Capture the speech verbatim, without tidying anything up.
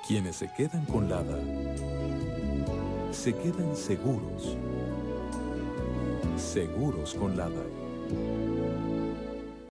Quienes se quedan con Lada, se quedan seguros. Seguros con Lada.